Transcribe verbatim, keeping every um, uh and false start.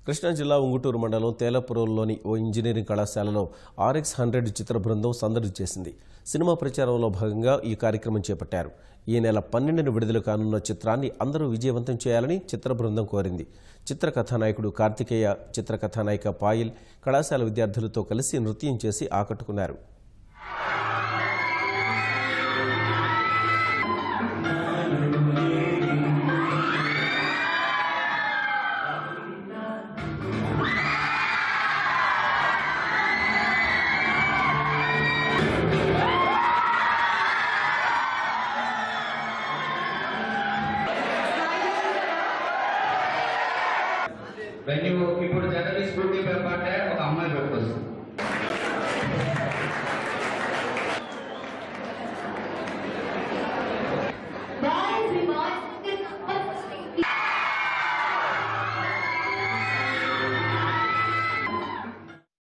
కృష్ణా జిల్లా ఉంగుటూరు మండలం తేలపురంలోని ఓ ఇంజనీరింగ్ కళాశాలలో ఆర్ఎక్స్ హండ్రెడ్ చిత్ర బృందం సందడి చేసింది. సినిమా ప్రచారంలో భాగంగా ఈ కార్యక్రమం చేపట్టారు. ఈ నెల పన్నెండున విడుదల కానున్న చిత్రాన్ని అందరూ విజయవంతం చేయాలని చిత్ర బృందం కోరింది. చిత్ర కథానాయకుడు కార్తికేయ, చిత్ర కథానాయిక పాయిల్ కళాశాల విద్యార్థులతో కలిసి నృత్యం చేసి ఆకట్టుకున్నారు. వెన్యూ ఇప్పుడు జర్నలిస్ట్ డ్యూటీ పేపర్ అంటే ఒక అమ్మాయి పెట్టుకోవచ్చు.